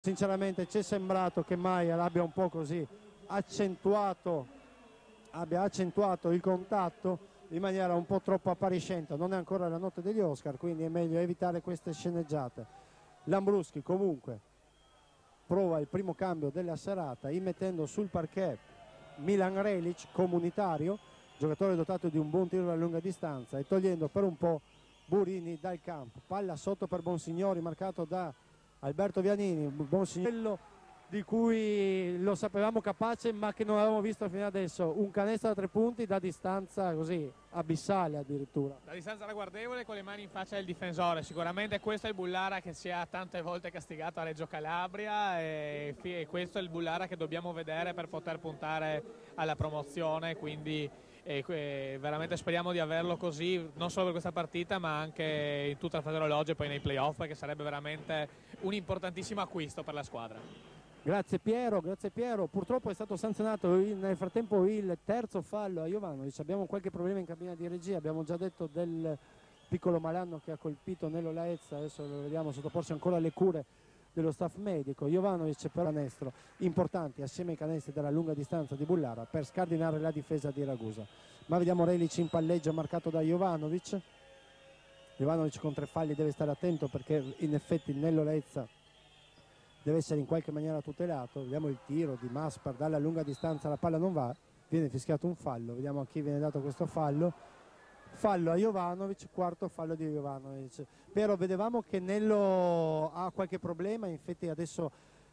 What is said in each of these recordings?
Sinceramente ci è sembrato che Maier abbia un po' così abbia accentuato il contatto in maniera un po' troppo appariscente. Non è ancora la notte degli Oscar, quindi è meglio evitare queste sceneggiate. Lambruschi comunque prova il primo cambio della serata, immettendo sul parquet Milan Relic, comunitario, giocatore dotato di un buon tiro da lunga distanza, e togliendo per un po' Burini dal campo. Palla sotto per Bonsignori, marcato da Alberto Vianini. Bonsignori di cui lo sapevamo capace ma che non avevamo visto fino adesso, un canestro da 3 punti da distanza così abissale, addirittura da distanza ragguardevole, con le mani in faccia del difensore. Sicuramente questo è il Bullara che si è tante volte castigato a Reggio Calabria, e questo è il Bullara che dobbiamo vedere per poter puntare alla promozione, quindi veramente speriamo di averlo così non solo per questa partita ma anche in tutta la fase orologio e poi nei playoff, perché sarebbe veramente un importantissimo acquisto per la squadra. Grazie Piero, grazie Piero. Purtroppo è stato sanzionato nel frattempo il terzo fallo a Jovanovic. Abbiamo qualche problema in cabina di regia, abbiamo già detto del piccolo malanno che ha colpito Nello Laezza, adesso lo vediamo sottoporsi ancora alle cure dello staff medico. Jovanovic per canestro importanti assieme ai canestri dalla lunga distanza di Bullara per scardinare la difesa di Ragusa. Ma vediamo Relic in palleggio marcato da Jovanovic. Jovanovic con 3 falli deve stare attento perché in effetti Nello Laezza deve essere in qualche maniera tutelato. Vediamo il tiro di Maspar dalla lunga distanza, la palla non va, viene fischiato un fallo, vediamo a chi viene dato questo fallo. Fallo a Jovanovic, quarto fallo di Jovanovic. Però vedevamo che Nello ha qualche problema, infatti adesso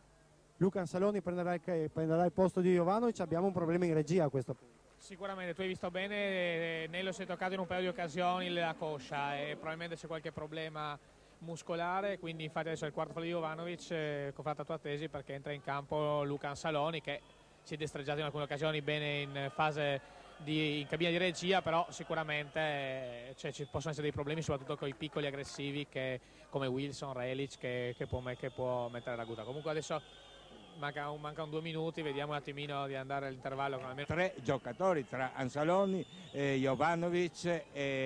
Luca Ansaloni prenderà il posto di Jovanovic, abbiamo un problema in regia a questo punto. Sicuramente, tu hai visto bene, Nello si è toccato in un paio di occasioni la coscia e probabilmente c'è qualche problema muscolare, quindi infatti adesso è il quarto fallo di Jovanovic, confronta tua tesi, perché entra in campo Luca Ansaloni, che si è destreggiato in alcune occasioni bene in fase in cabina di regia, però sicuramente ci possono essere dei problemi soprattutto con i piccoli aggressivi come Wilson, Relic che può mettere la gutta. Comunque adesso mancano 2 minuti, vediamo un attimino di andare all'intervallo con almeno 3 giocatori tra Ansaloni, Jovanovic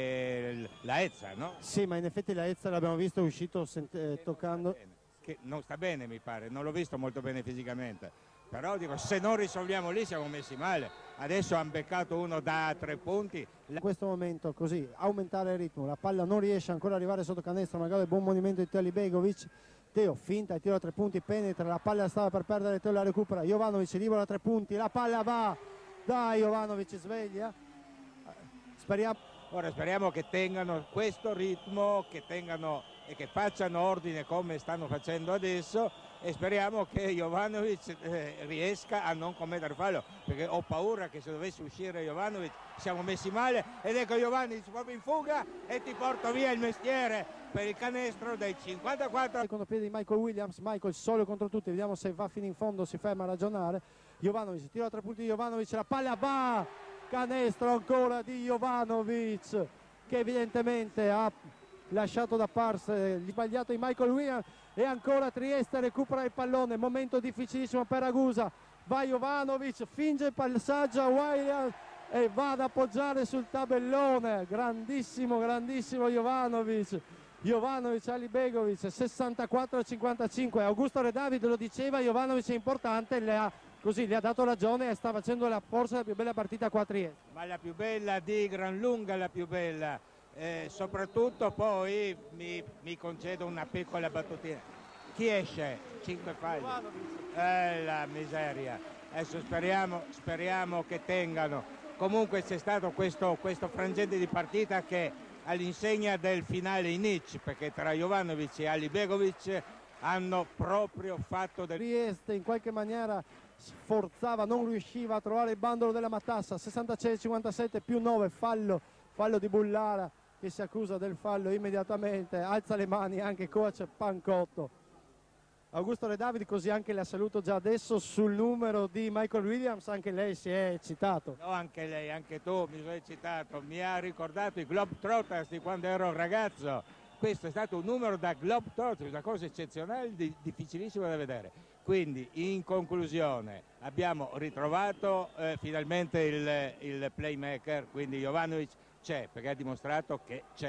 e Laezza, no? Sì, ma in effetti Laezza l'abbiamo visto uscito toccando. Che non sta bene, mi pare, non l'ho visto molto bene fisicamente, però dico, se non risolviamo lì siamo messi male. Adesso hanno beccato uno da 3 punti. In questo momento così aumentare il ritmo, la palla non riesce ancora ad arrivare sotto canestro, magari il buon movimento di Teo Alibegovic. Teo finta, il tiro a 3 punti, penetra, la palla stava per perdere, Teo la recupera, Jovanovic libero a 3 punti, la palla va, dai Jovanovic sveglia. Speriamo che tengano questo ritmo, che tengano e che facciano ordine come stanno facendo adesso, e speriamo che Jovanovic riesca a non commettere fallo, perché ho paura che se dovesse uscire Jovanovic siamo messi male. Ed ecco Jovanovic proprio in fuga e ti porto via il mestiere per il canestro dei 54. Secondo piede di Michael Williams, Michael solo contro tutti, vediamo se va fino in fondo, si ferma a ragionare. Jovanovic, tiro a 3 punti di Jovanovic, la palla va, canestro ancora di Jovanovic che evidentemente ha lasciato da parte sbagliato di Michael Williams, e ancora Trieste recupera il pallone, momento difficilissimo per Ragusa, va Jovanovic, finge il passaggio a Williams e va ad appoggiare sul tabellone, grandissimo Jovanovic Alibegovic, 64-55. Augusto Redavid lo diceva, Jovanovic è importante, le ha dato ragione e sta facendo forse la più bella partita qua a Trieste. Ma la più bella, di gran lunga la più bella. Soprattutto poi mi concedo una piccola battutina. Chi esce? 5 falli. La miseria. Adesso speriamo che tengano. Comunque c'è stato questo frangente di partita che all'insegna del finale in Nice, perché tra Jovanovic e Alibegovic hanno proprio fatto Trieste in qualche maniera sforzava, non riusciva a trovare il bandolo della matassa. 66-57 più 9, fallo di Bullara, che si accusa del fallo immediatamente, alza le mani anche coach Pancotto. Augusto Redavid, così anche la saluto già adesso sul numero di Michael Williams, anche lei si è eccitato. No, anche lei, anche tu mi sono eccitato, mi ha ricordato i Globetrotters di quando ero ragazzo. Questo è stato un numero da Globetrotters, una cosa eccezionale, difficilissima da vedere. Quindi in conclusione abbiamo ritrovato finalmente il playmaker, quindi Jovanovic c'è, perché ha dimostrato che c'è.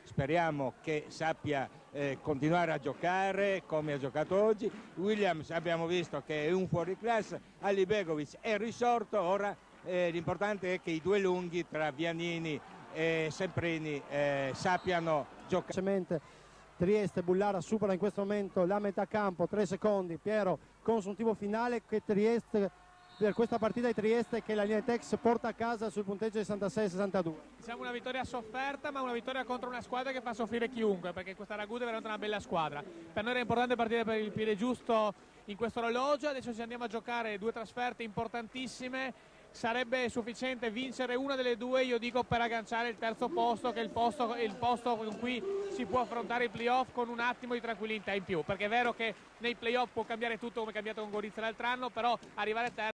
speriamo che sappia continuare a giocare come ha giocato oggi. Williams abbiamo visto che è un fuoriclasse, Alibegovic è risorto, ora l'importante è che i due lunghi tra Vianini e Semprini sappiano giocare. Trieste, Bullara supera in questo momento la metà campo, 3 secondi, Piero consuntivo finale che Trieste, per questa partita di Trieste che la Linetex porta a casa sul punteggio di 66-62. Diciamo una vittoria sofferta, ma una vittoria contro una squadra che fa soffrire chiunque, perché questa Ragusa è veramente una bella squadra. Per noi era importante partire per il piede giusto in questo orologio, adesso ci andiamo a giocare 2 trasferte importantissime. Sarebbe sufficiente vincere una delle due, io dico, per agganciare il terzo posto, che è il posto con cui si può affrontare i playoff con un attimo di tranquillità in più, perché è vero che nei playoff può cambiare tutto come è cambiato con Gorizia l'altro anno, però arrivare a terzo